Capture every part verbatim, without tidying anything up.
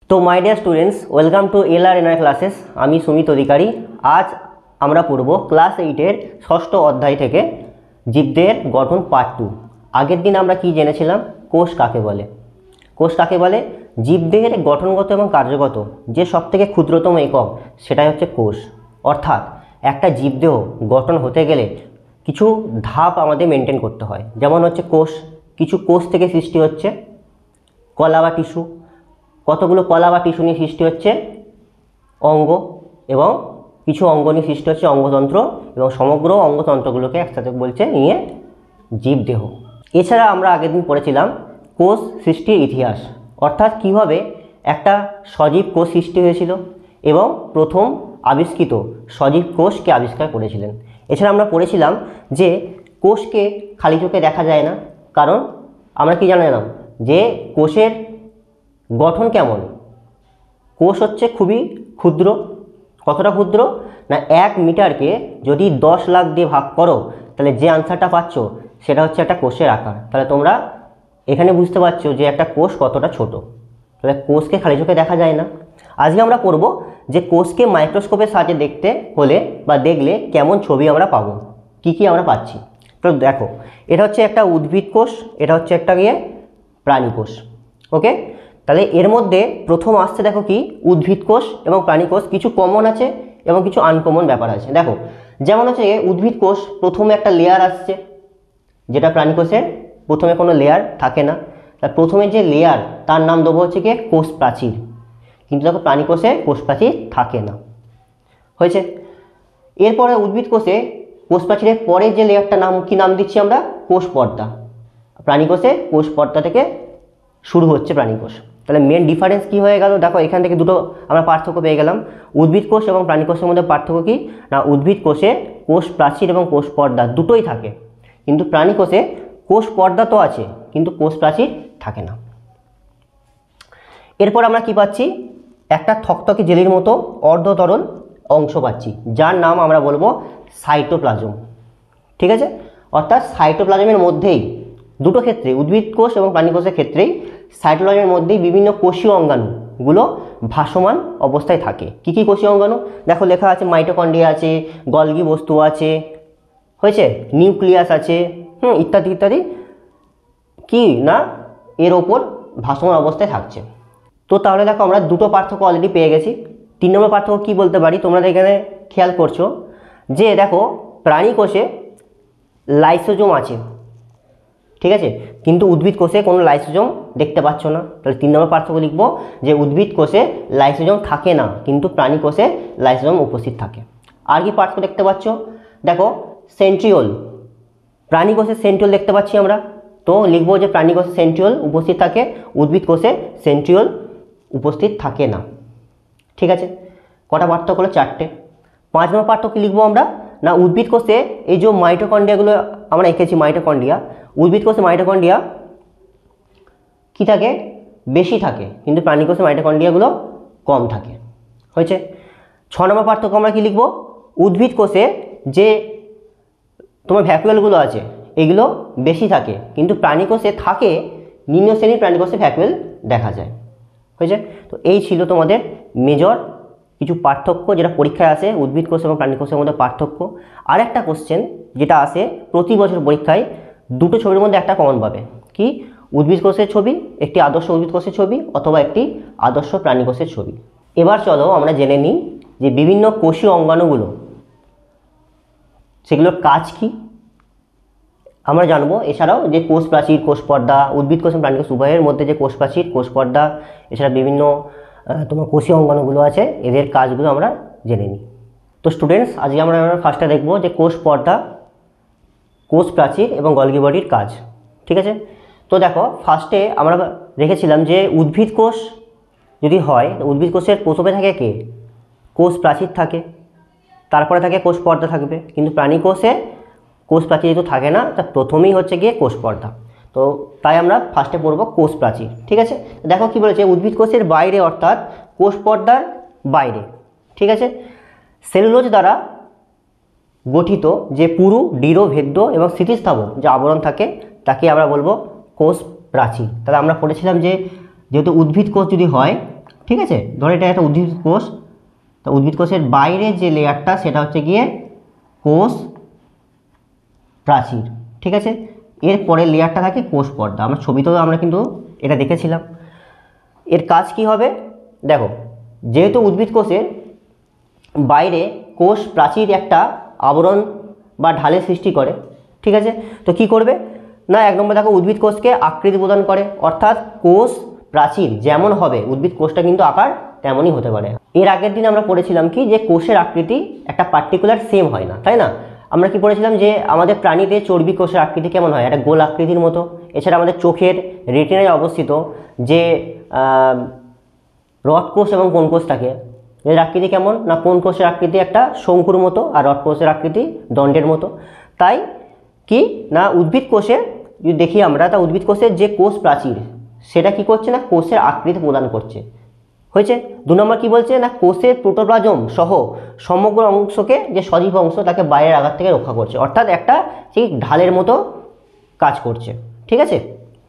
তো my dear students, welcome to L R N R classes. আমি সুমিত অধিকারী। আজ আমরা পড়ব ক্লাস এইটের ষষ্ঠ অধ্যায় থেকে জীবদেহের গঠন পার্ট টু। আগের দিন আমরা কি জেনেছিলাম? কোষ কাকে বলে। কোষ কাকে বলে? জীবদেহের গঠনগত এবং কার্যগত যে সবথেকে ক্ষুদ্রতম একক, সেটাই হচ্ছে কোষ। অর্থাৎ একটা জীবদেহ গঠন হতে গেলে কিছু ধাপ আমাদের মেনটেন করতে হয়। যেমন হচ্ছে কোষ, কিছু কোষ থেকে সৃষ্টি হচ্ছে কলা বা টিস্যু, কতগুলো কলা বা টিস্যু নিয়ে সৃষ্টি হচ্ছে অঙ্গ, এবং কিছু অঙ্গ নিয়ে সৃষ্টি হচ্ছে অঙ্গতন্ত্র, এবং সমগ্র অঙ্গতন্ত্রগুলোকে একসাথে বলছে নিয়ে জীবদেহ। এছাড়া আমরা আগের দিন পড়েছিলাম কোষ সৃষ্টির ইতিহাস, অর্থাৎ কিভাবে একটা সজীব কোষ সৃষ্টি হয়েছিল এবং প্রথম আবিষ্কৃত সজীব কোষকে আবিষ্কার করেছিলেন। এছাড়া আমরা পড়েছিলাম যে কোষকে খালি চোখে দেখা যায় না, কারণ আমরা কি জানলাম যে কোষের গঠন কেমন। কোষ হচ্ছে খুবই ক্ষুদ্র। কতটা ক্ষুদ্র না, এক মিটারকে যদি দশ লাখ দিয়ে ভাগ করো তাহলে যে আনসারটা পাচ্ছ সেটা হচ্ছে একটা কোষের আকার। তাহলে তোমরা এখানে বুঝতে পারছো যে একটা কোষ কতটা ছোট। তাহলে কোষকে খালি চোখে দেখা যায় না। আজকে আমরা পড়ব যে কোষকে মাইক্রোস্কোপের সাহায্যে দেখতে হলে বা দেখলে কেমন ছবি আমরা পাবো, কি কি আমরা পাচ্ছি। তো দেখো, এটা হচ্ছে একটা উদ্ভিদ কোষ, এটা হচ্ছে একটা গিয়ে প্রাণী কোষ। ওকে, তাহলে এর মধ্যে প্রথম আসছে দেখো কি উদ্ভিদ কোষ এবং প্রাণী কোষ। কিছু কমন আছে এবং কিছু আনকমন ব্যাপার আছে। দেখো, যেমন হচ্ছে উদ্ভিদ কোষ প্রথমে একটা লেয়ার আসছে, যেটা প্রাণী কোষের প্রথমে কোনো লেয়ার থাকে না। তার প্রথমে যে লেয়ার তার নাম দেবো হচ্ছে কি কোষ প্রাচীর। কিন্তু দেখো প্রাণী কোষে কোষ প্রাচীর থাকে না। হয়েছে। এরপরে উদ্ভিদ কোষে কোষ প্রাচীরের পরে যে লেয়ারটা নাম কি নাম দিচ্ছি আমরা? কোষ পর্দা। প্রাণী কোষে কোষ পর্দা থেকে শুরু হচ্ছে প্রাণী কোষ। তাহলে মেন ডিফারেন্স কি হয়ে গেল? দেখো এখান থেকে দুটো আমরা পার্থক্য পেয়ে গেলাম। উদ্ভিদ কোষ এবং প্রাণী কোষের মধ্যে পার্থক্য কি না, উদ্ভিদ কোষে কোষ প্রাচীর এবং কোষ পর্দা দুটোই থাকে, কিন্তু প্রাণী কোষে কোষ পর্দা তো আছে কিন্তু কোষ প্রাচীর থাকে না। এরপর আমরা কি পাচ্ছি? একটা থকথকে জেলির মতো অর্ধতরল অংশ পাচ্ছি, যার নাম আমরা বলবো সাইটোপ্লাজম। ঠিক আছে, অর্থাৎ সাইটোপ্লাজমের মধ্যেই দুটো ক্ষেত্রে, উদ্ভিদ কোষ এবং প্রাণী কোষের ক্ষেত্রেই সাইটোপ্লাজমের মধ্যেই বিভিন্ন কোষীয় অঙ্গাণুগুলো ভাসমান অবস্থায় থাকে। কি কি কোষীয় অঙ্গাণু? দেখো লেখা আছে মাইটোকন্ড্রিয়া আছে, গলগি বস্তু আছে, হয়েছে, নিউক্লিয়াস আছে, হুম ইত্যাদি ইত্যাদি কি না এর ওপর ভাসমান অবস্থায় থাকছে। তো তাহলে দেখো আমরা দুটো পার্থক্য অলরেডি পেয়ে গেছি। তিন নম্বর পার্থক্য কী বলতে পারি? তোমরা এখানে খেয়াল করছো যে দেখো প্রাণী কোষে লাইসোজোম আছে, ঠিক আছে, কিন্তু উদ্ভিদ কোষে কোনো লাইসোজোম দেখতে পাচ্ছ না। তাহলে তিন নম্বর পার্থক্য লিখবো যে উদ্ভিদ কোষে লাইসোজোম থাকে না কিন্তু প্রাণী কোষে লাইসোজোম উপস্থিত থাকে। আর কি পার্থক্য দেখতে পাচ্ছ? দেখো সেন্ট্রিওল, প্রাণী কোষে সেন্ট্রিওল দেখতে পাচ্ছি আমরা, তো লিখবো যে প্রাণী কোষে সেন্ট্রিওল উপস্থিত থাকে, উদ্ভিদ কোষে সেন্ট্রিওল উপস্থিত থাকে না। ঠিক আছে, কটা পার্থক্য হলো? চারটে। পাঁচ নম্বর পার্থক্য লিখবো আমরা না, উদ্ভিদ কোষে এই যে মাইটোকন্ড্রিয়াগুলো আমরা এঁকেছি, মাইটোকন্ড্রিয়া, উদ্ভিদ কোষে মাইটোকন্ড্রিয়া কি থাকে? বেশি থাকে, কিন্তু প্রাণী কোষে মাইটোকন্ড্রিয়াগুলো কম থাকে। হয়েছে। ছ নম্বর পার্থক্য আমরা কি লিখবো? উদ্ভিদ কোষে যে তোমার ভ্যাকুয়েলগুলো আছে এগুলো বেশি থাকে, কিন্তু প্রাণী কোষে থাকে, নিম্ন শ্রেণীর প্রাণী কোষে ভ্যাকুয়েল দেখা যায়। হয়েছে। তো এই ছিল তোমাদের মেজর কিছু পার্থক্য যেটা পরীক্ষায় আসে, উদ্ভিদ কোষ এবং প্রাণী কোষের মধ্যে পার্থক্য। আর একটা কোশ্চেন যেটা আসে প্রতি বছর পরীক্ষায়, দুটো ছবির মধ্যে একটা কমন পাবে কি? উদ্ভিদ কোষের ছবি, একটি আদর্শ উদ্ভিদ কোষের ছবি অথবা একটি আদর্শ প্রাণী কোষের ছবি। এবার চলো আমরা জেনে নিই যে বিভিন্ন কোষীয় অঙ্গাণুগুলো সেগুলোর কাজ কি আমরা জানবো। এছাড়াও যে কোষ প্রাচীর, কোষ পর্দা, উদ্ভিদ কোষ এবং প্রাণী কোষ উভয়ের মধ্যে যে কোষ প্রাচীর, কোষ পর্দা, এছাড়া বিভিন্ন তোমার কোষীয় অঙ্গাণুগুলো আছে এদের কাজগুলো আমরা জেনে নিই। তো স্টুডেন্টস, আজকে আমরা ফার্স্টে দেখবো যে কোষ পর্দা, কোষ প্রাচীর এবং গলগি বডির কাজ। ঠিক আছে, তো দেখো ফার্স্টে আমরা রেখেছিলাম যে উদ্ভিদ কোষ যদি হয়, উদ্ভিদ কোষের প্রথমে থাকে কে? কোষ প্রাচীর থাকে, তারপরে থাকে কোষ পর্দা থাকবে, কিন্তু প্রাণী কোষে কোষ প্রাচীর যেহেতু থাকে না, তা প্রথমেই হচ্ছে গিয়ে কোষ পর্দা। তো তাই আমরা ফার্স্টে পড়ব কোষ প্রাচীর। ঠিক আছে, দেখো কি বলেছে, উদ্ভিদ কোষের বাইরে অর্থাৎ কোষ পর্দার বাইরে, ঠিক আছে, সেলুলোজ দ্বারা গঠিত যে পুরু, দৃঢ়, ভেদ্য এবং স্থিতিস্থাপক যে আবরণ থাকে তাকে আমরা বলবো কোষ প্রাচীর। তাহলে আমরা পড়েছিলাম যে যেহেতু উদ্ভিদ কোষ যদি হয় ঠিক আছে, ধরো এটা একটা উদ্ভিদ কোষ, তো উদ্ভিদ কোষের বাইরে যে লেয়ারটা সেটা হচ্ছে গিয়ে কোষ প্রাচীর। ঠিক আছে, এর পরের লেয়ারটা থাকে কোষ পর্দা। আমরা ছবিতেও আমরা কিন্তু এটা দেখেছিলাম। এর কাজ কি হবে দেখো, যেহেতু উদ্ভিদ কোষের বাইরে কোষ প্রাচীর একটা আবরণ বা ঢালের সৃষ্টি করে, ঠিক আছে, তো কি করবে না, এক নম্বর দেখো উদ্ভিদ কোষকে আকৃতি প্রদান করে, অর্থাৎ কোষ প্রাচীর যেমন হবে উদ্ভিদ কোষটা কিন্তু আকার তেমনই হতে পারে। এর আগের দিন আমরা পড়েছিলাম কি যে কোষের আকৃতি একটা পার্টিকুলার সেম হয় না, তাই না? আমরা কি পড়েছিলাম যে আমাদের প্রাণীতে চর্বি কোষের আকৃতি কেমন হয়, একটা গোল আকৃতির মতো। এছাড়া আমাদের চোখের রেটিনায় অবস্থিত যে রড কোষ এবং কোন কোষ থাকে, এর আকৃতি কেমন না, কোন কোষের আকৃতি একটা শঙ্কুর মতো আর রড কোষের আকৃতি দণ্ডের মতো। তাই কি না উদ্ভিদ কোষের যদি দেখি আমরা, তা উদ্ভিদ কোষের যে কোষ প্রাচীর সেটা কি করছে না কোষের আকৃতি প্রদান করছে। হয়েছে। দু নম্বর কি বলছে না, কোষের প্রোটোপ্লাজম সহ সমগ্র অংশকে যে সজীব অংশ তাকে বাইরের আঘাত থেকে রক্ষা করছে, অর্থাৎ একটা ঠিক ঢালের মতো কাজ করছে। ঠিক আছে।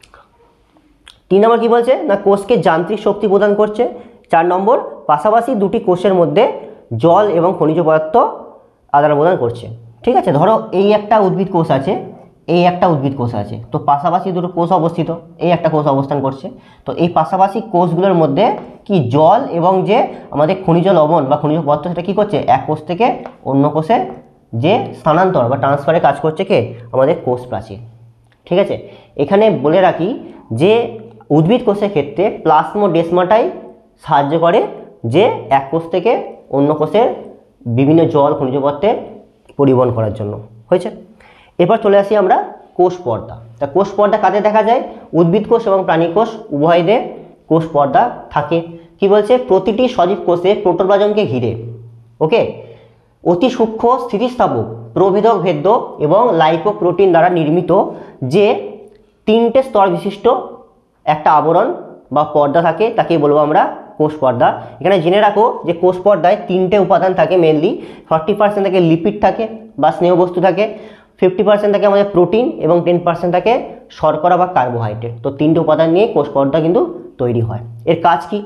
তিন নম্বর কি বলছে না, কোষকে যান্ত্রিক শক্তি প্রদান করছে। চার নম্বর, পাশাপাশি দুটি কোষের মধ্যে জল এবং খনিজ পদার্থ আদান প্রদান করছে। ঠিক আছে, ধরো এই একটা উদ্ভিদ কোষ আছে, এই একটা উদ্ভিদ কোষ আছে, তো পাশাপাশি দুটো কোষ অবস্থিত, এই একটা কোষ অবস্থান করছে, তো এই পাশাপাশি কোষগুলোর মধ্যে কি জল এবং যে আমাদের খনিজ লবণ বা খনিজ পদার্থ সেটা কী করছে, এক কোষ থেকে অন্য কোষে যে স্থানান্তর বা ট্রান্সফারে কাজ করছে কে, আমাদের কোষ প্রাচীর। ঠিক আছে, এখানে বলে রাখি যে উদ্ভিদ কোষের ক্ষেত্রে প্লাজমোডেসমাটাই সাহায্য করে যে এক কোষ থেকে অন্য কোষের বিভিন্ন জল খনিজ পদার্থের পরিবহন করার জন্য। হয়েছে। এরপর চলে আসি আমরা কোষ পর্দা। তা কোষ পর্দা কাদের দেখা যায়, উদ্ভিদ কোষ এবং প্রাণী কোষ উভয়দের কোষ পর্দা থাকে। কি বলছে, প্রতিটি সজীব কোষে প্রোটোপ্লাজমকে ঘিরে ওকে অতি সূক্ষ্ম স্থিতিস্থাপক প্রভেদক ভেদ্য এবং লাইপোপ্রোটিন দ্বারা নির্মিত যে তিনটে স্তর বিশিষ্ট একটা আবরণ বা পর্দা থাকে, তাকে বলবো আমরা কোষ পর্দা। এখানে জেনে রাখো যে কোষ পর্দায় তিনটে উপাদান থাকে মেনলি, ফর্টি পার্সেন্ট থাকে লিপিড থাকে বা স্নেহবস্তু থাকে, ফিফটি পার্সেন্ট থাকে আমাদের প্রোটিন এবং টেন পার্সেন্ট থাকে শর্করা বা কার্বোহাইড্রেট। তো তিনটে উপাদান নিয়ে কোষ পর্দা কিন্তু তৈরি হয়। এর কাজ কি,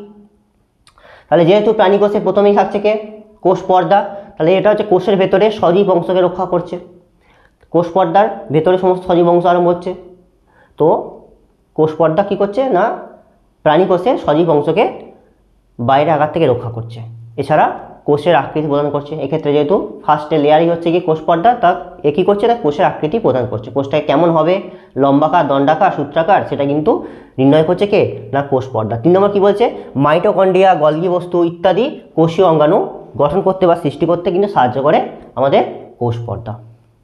তাহলে যেহেতু প্রাণী কোষে প্রথমেই থাকছে কে, কোষ পর্দা, তাহলে এটা হচ্ছে কোষের ভেতরে সজীব অংশকে রক্ষা করছে। কোষ পর্দার ভেতরে সমস্ত সজীব অংশ আরম্ভ হচ্ছে, তো কোষ পর্দা কী করছে না প্রাণী কোষের সজীব অংশকে বাইরে আঘাত থেকে রক্ষা করছে। এছাড়া কোষের আকৃতি প্রদান করছে। এক্ষেত্রে যেহেতু ফার্স্টে লেয়ারই হচ্ছে কি কোষ পর্দা, তা এ কী করছে না কোষের আকৃতি প্রদান করছে। কোষটাকে কেমন হবে, লম্বাকার, দণ্ডাকার, সূত্রাকার, সেটা কিন্তু নির্ণয় করছে কে না কোষ পর্দা। তিন নম্বর কী বলছে, মাইটোকন্ড্রিয়া, গলগি বস্তু ইত্যাদি কোষীয় অঙ্গাণু গঠন করতে বা সৃষ্টি করতে কিন্তু সাহায্য করে আমাদের কোষ পর্দা।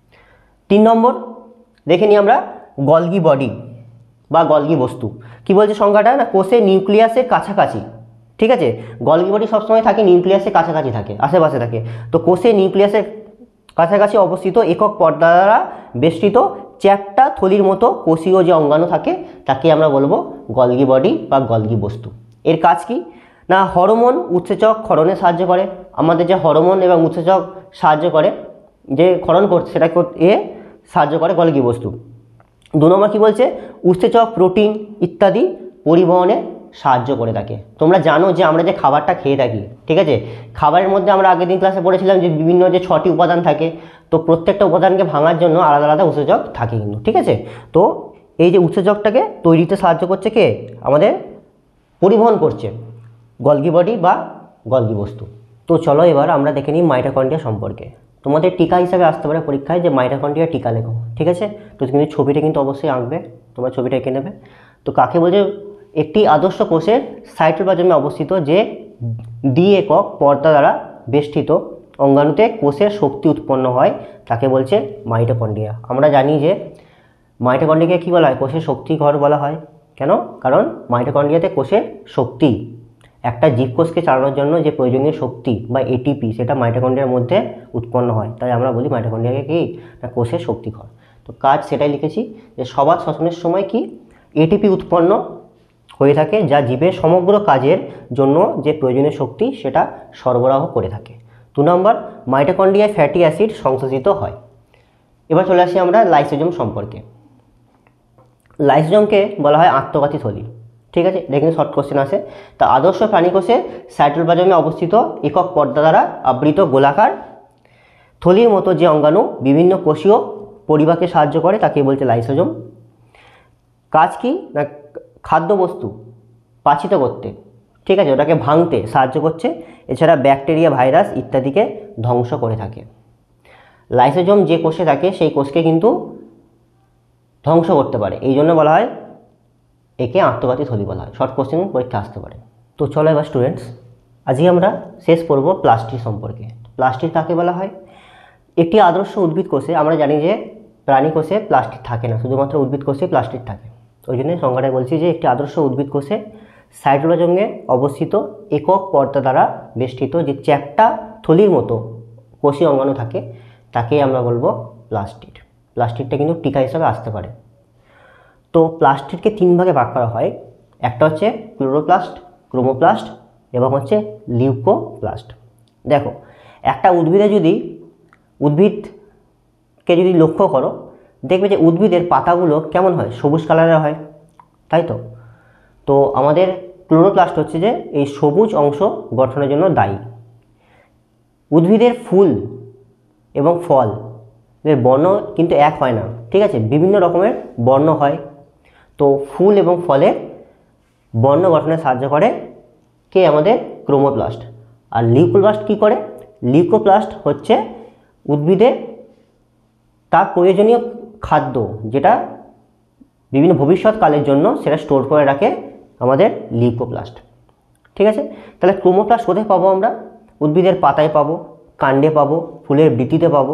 তিন নম্বর দেখে নিই আমরা গলগি বডি বা গলগি বস্তু। কি বলছে সংজ্ঞাটা না, কোষের নিউক্লিয়াসের কাছাকাছি। ঠিক আছে, গলগি বডি সবসময় থাকে নিউক্লিয়াসের কাছাকাছি থাকে, আশেপাশে থাকে। তো কোষের নিউক্লিয়াসের কাছাকাছি অবস্থিত একক পর্দা দ্বারা বেষ্টিত চ্যাপ্টা থলির মতো কোষীয় যে অঙ্গাণু থাকে তাকে আমরা বলবো গলগি বডি বা গলগি বস্তু। এর কাজ কি না, হরমোন উৎসেচক ক্ষরণে সাহায্য করে। আমাদের যে হরমোন এবং উৎসেচক সাহায্য করে যে ক্ষরণ করছে সেটা এ সাহায্য করে গলগি বস্তু। দু নম্বর কী বলছে, উৎসেচক প্রোটিন ইত্যাদি পরিবহনে সাহায্য করে থাকে। তোমরা জানো যে আমরা যে খাবারটা খেয়ে থাকি, ঠিক আছে, খাবারের মধ্যে আমরা আগের দিন ক্লাসে পড়েছিলাম যে বিভিন্ন যে ছটি উপাদান থাকে, তো প্রত্যেকটা উপাদানকে ভাঙার জন্য আলাদা আলাদা উৎসেচক থাকে কিন্তু। ঠিক আছে, তো এই যে উৎসেচকটাকে তৈরিতে সাহায্য করছে কে, আমাদের পরিবহন করছে গলগি বডি বা গলগি বস্তু। তো চলো এবার আমরা দেখে নিই মাইটোকন্ড্রিয়া সম্পর্কে। তোমাদের টিকা হিসাবে আসতে পারে পরীক্ষায় যে মাইটোকন্ড্রিয়া টিকা লেখো। ঠিক আছে, তো কিন্তু ছবিটা কিন্তু অবশ্যই আঁকবে, তোমরা ছবিটা এঁকে নেবে। তো কাকে বলছে, একটি আদর্শ কোষের সাইটোপ্লাজমে অবস্থিত যে দ্বি একক পর্দা দ্বারা বেষ্টিত অঙ্গাণুতে কোষের শক্তি উৎপন্ন হয় তাকে বলছে মাইটোকন্ড্রিয়া। আমরা জানি যে মাইটোকন্ড্রিয়াকে কী বলা হয়, কোষের শক্তি ঘর বলা হয়। কেন, কারণ মাইটোকন্ড্রিয়াতে কোষের শক্তি, একটা জীবকোষকে চালানোর জন্য যে প্রয়োজনীয় শক্তি বা এটিপি সেটা মাইটোকন্ড্রিয়ার মধ্যে উৎপন্ন হয়, তাই আমরা বলি মাইটোকন্ড্রিয়াকে কি না কোষের শক্তি ঘর। তো কাজ সেটাই লিখেছি যে সবার শ্বসনের সময় কি এটিপি উৎপন্ন হয়ে থাকে, যা জীবের সমগ্র কাজের জন্য যে প্রয়োজনীয় শক্তি সেটা সরবরাহ করে থাকে। দু নম্বর, মাইটোকন্ড্রিয়ায় ফ্যাটি অ্যাসিড সংশ্লেষিত হয়। এবার চলে আসি আমরা লাইসোজোম সম্পর্কে। লাইসোজোমকে বলা হয় আত্মঘাতী থলি। ঠিক আছে, এটা কিন্তু শর্ট কোশ্চেন আসে। তা আদর্শ প্রাণী কোষে সাইটোপ্লাজমে অবস্থিত একক পর্দা দ্বারা আবৃত গোলাকার থলির মতো যে অঙ্গাণু বিভিন্ন কোষীয় পরিবারকে সাহায্য করে তাকে বলছে লাইসোজোম। কাজ কি না, খাদ্যবস্তু পাচিত করতে, ঠিক আছে, ওটাকে ভাঙতে সাহায্য করছে। এছাড়া ব্যাকটেরিয়া, ভাইরাস ইত্যাদিকে ধ্বংস করে থাকে। লাইসোজোম যে কোষে থাকে সেই কোষকে কিন্তু ধ্বংস করতে পারে, এই জন্য বলা হয় একে আত্মঘাতী থলি বলা হয়। শর্ট কোশ্চেন পরীক্ষা আসতে পারে। তো চলো এবার স্টুডেন্টস, আজকে আমরা শেষ করব প্লাস্টিড সম্পর্কে। প্লাস্টিড কাকে বলা হয়? একটি আদর্শ উদ্ভিদ কোষে আমরা জানি যে প্রাণী কোষে প্লাস্টিড থাকে না, শুধুমাত্র উদ্ভিদ কোষে প্লাস্টিড থাকে। ওই জন্য সংজ্ঞাটা বলছি যে একটি আদর্শ উদ্ভিদ কোষে সাইটোপ্লাজমে অবস্থিত একক পর্দা দ্বারা বেষ্টিত যে চ্যাপ্টা থলির মতো কোষীয় অঙ্গাণু থাকে তাকে আমরা বলবো প্লাস্টিড। প্লাস্টিডটা কিন্তু টিকা হিসাবে আসতে পারে। তো প্লাস্টিডকে তিন ভাগে ভাগ করা হয়। একটা হচ্ছে ক্লোরোপ্লাস্ট, ক্রোমোপ্লাস্ট এবং হচ্ছে লিউকোপ্লাস্ট। দেখো, একটা উদ্ভিদে যদি উদ্ভিদকে যদি লক্ষ্য করো, দেখবে যে উদ্ভিদের পাতাগুলো কেমন হয়, সবুজ কালারের হয়, তাই তো। তো আমাদের ক্লোরোপ্লাস্ট হচ্ছে যে এই সবুজ অংশ গঠনের জন্য দায়ী। উদ্ভিদের ফুল এবং ফল এর বর্ণ কিন্তু এক হয় না, ঠিক আছে, বিভিন্ন রকমের বর্ণ হয়। তো ফুল এবং ফলের বর্ণ গঠনে সাহায্য করে কে? আমাদের ক্রোমোপ্লাস্ট। আর লিউকোপ্লাস্ট কি করে? লিউকোপ্লাস্ট হচ্ছে উদ্ভিদের তার প্রয়োজনীয় খাদ্য, যেটা বিভিন্ন ভবিষ্যৎকালের জন্য সেটা স্টোর করে রাখে আমাদের লিউকোপ্লাস্ট, ঠিক আছে। তাহলে ক্রোমোপ্লাস্ট কোথায় পাবো আমরা? উদ্ভিদের পাতায় পাবো, কাণ্ডে পাবো, ফুলের বৃতিতে পাবো,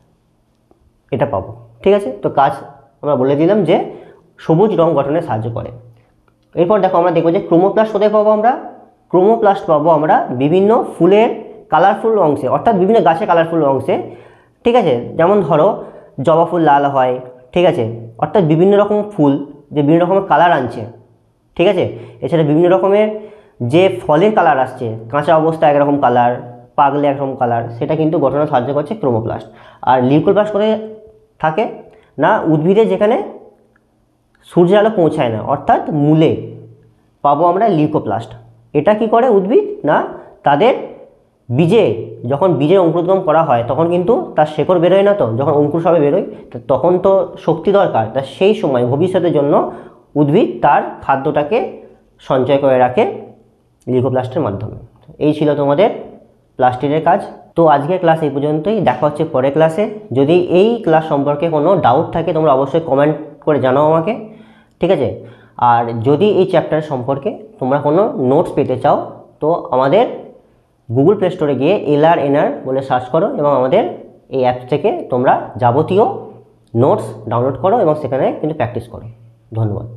এটা পাবো, ঠিক আছে। তো কাজ আমরা বলে দিলাম যে সবুজ রং গঠনে সাহায্য করে। এরপর দেখো আমরা দেখবো যে ক্রোমোপ্লাস্ট কোথায় পাবো আমরা? ক্রোমোপ্লাস্ট পাবো আমরা বিভিন্ন ফুলের কালারফুল অংশে, অর্থাৎ বিভিন্ন গাছের কালারফুল অংশে, ঠিক আছে। যেমন ধরো জবা ফুল লাল হয়, ঠিক আছে, অর্থাৎ বিভিন্ন রকম ফুল যে বিভিন্ন রকমের কালার আনছে, ঠিক আছে। এছাড়া বিভিন্ন রকমের যে ফলের কালার আসছে, কাঁচা অবস্থায় একরকম কালার, পাকলে একরকম কালার, সেটা কিন্তু গঠনে সাহায্য করছে ক্রোমোপ্লাস্ট। আর লিউকোপ্লাস্ট কোথায় থাকে না? উদ্ভিদে যেখানে সূর্যের আলো পৌঁছায় না, অর্থাৎ মূলে পাবো আমরা লিউকোপ্লাস্ট। এটা কি করে উদ্ভিদ না, তাদের বীজে যখন বীজের অঙ্কুরোদ্গম করা হয় তখন কিন্তু তার শেকড় বেরোয় না, তো যখন অঙ্কুর সবে বেরোয় তখন তো শক্তি দরকার, তা সেই সময় ভবিষ্যতের জন্য উদ্ভিদ তার খাদ্যটাকে সঞ্চয় করে রাখে লিউকোপ্লাস্টের মাধ্যমে। এই ছিল তোমাদের প্লাস্টিডের কাজ। তো আজকের ক্লাস এই পর্যন্তই, দেখা হচ্ছে পরের ক্লাসে। যদি এই ক্লাস সম্পর্কে কোনো ডাউট থাকে তোমরা অবশ্যই কমেন্ট করে জানাও আমাকে, ঠিক আছে। আর যদি এই চ্যাপ্টার সম্পর্কে তোমরা কোনো নোটস পেতে চাও তো আমাদের গুগল প্লে স্টোরে গিয়ে এল আর এন আর বলে সার্চ করো এবং আমাদের এই অ্যাপ থেকে তোমরা যাবতীয় নোটস ডাউনলোড করো এবং সেখানে কিন্তু প্র্যাকটিস করো। ধন্যবাদ।